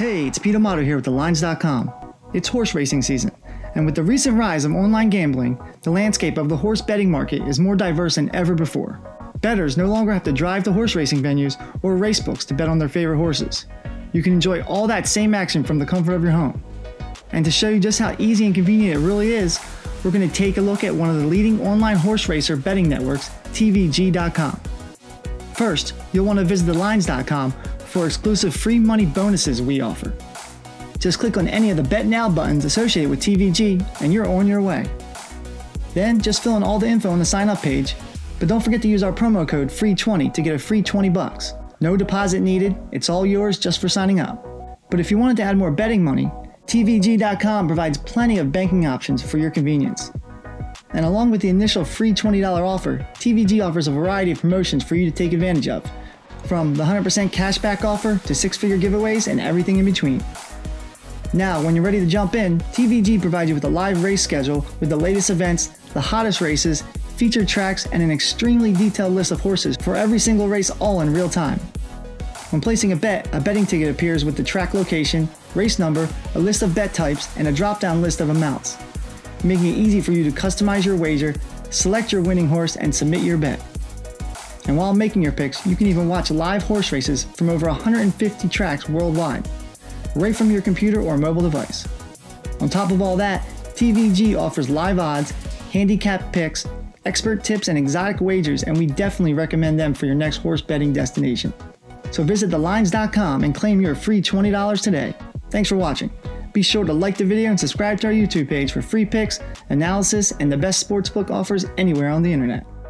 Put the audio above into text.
Hey, it's Pete Amato here with thelines.com. It's horse racing season, and with the recent rise of online gambling, the landscape of the horse betting market is more diverse than ever before. Bettors no longer have to drive to horse racing venues or racebooks to bet on their favorite horses. You can enjoy all that same action from the comfort of your home. And to show you just how easy and convenient it really is, we're going to take a look at one of the leading online horse racer betting networks, TVG.com. First, you'll want to visit thelines.com for exclusive free money bonuses we offer. Just click on any of the Bet Now buttons associated with TVG and you're on your way. Then just fill in all the info on the sign up page, but don't forget to use our promo code FREE20 to get a free $20. No deposit needed, it's all yours just for signing up. But if you wanted to add more betting money, TVG.com provides plenty of banking options for your convenience. And along with the initial free $20 offer, TVG offers a variety of promotions for you to take advantage of, from the 100% cashback offer to six-figure giveaways and everything in between. Now, when you're ready to jump in, TVG provides you with a live race schedule with the latest events, the hottest races, featured tracks, and an extremely detailed list of horses for every single race, all in real time. When placing a bet, a betting ticket appears with the track location, race number, a list of bet types, and a drop-down list of amounts, making it easy for you to customize your wager, select your winning horse, and submit your bet. And while making your picks, you can even watch live horse races from over 150 tracks worldwide, right from your computer or mobile device. On top of all that, TVG offers live odds, handicap picks, expert tips, and exotic wagers, and we definitely recommend them for your next horse betting destination. So visit thelines.com and claim your free $20 today. Thanks for watching. Be sure to like the video and subscribe to our YouTube page for free picks, analysis, and the best sportsbook offers anywhere on the internet.